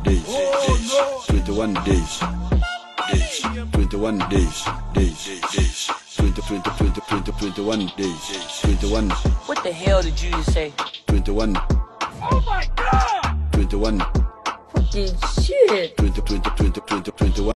days, 21 days, 21 days, 21 days, 21. What the hell did you just say? 21. Oh my god! 21. Fucking shit! 21.